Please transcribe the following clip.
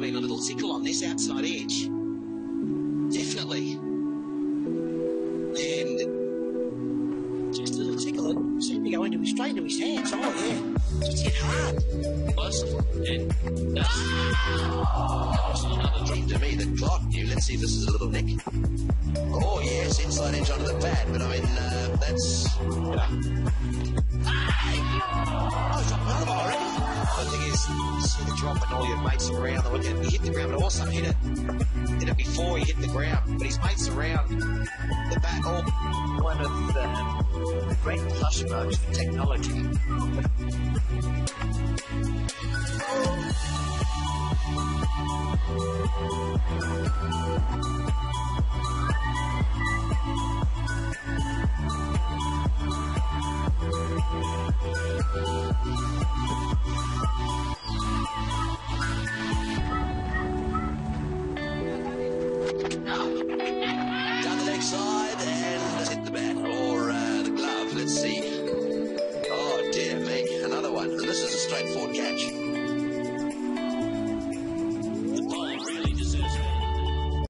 been a little tickle on this outside edge. Definitely. And just a little tickle. It seemed to go straight into his hands. Oh, yeah. Just hit hard. Merciful. And Another dream to me that Clark knew. Let's see if this is a little nick. Oh, yes, inside edge onto the pad. But, I mean, that's... Oh, he's up another one already. the thing is, you see the drop and all your mates around. He hit the ground, but also hit it before he hit the ground. But his mates around the back, all one of the great plush marks for technology. Down the leg side and hit the bat or the glove. Let's see. Oh, dear me. Another one. This is a straightforward catch.